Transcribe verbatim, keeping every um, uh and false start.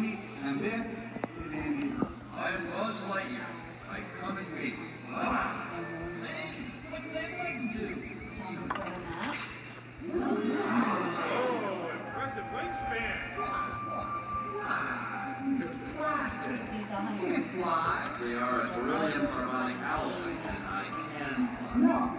Andy, and this is Andy. I am Buzz Lightyear. I come in peace. Wow. Hey, what did that button do? Oh, impressive wingspan. You can fly. They are a beryllium carbonic alloy, and I can fly. No.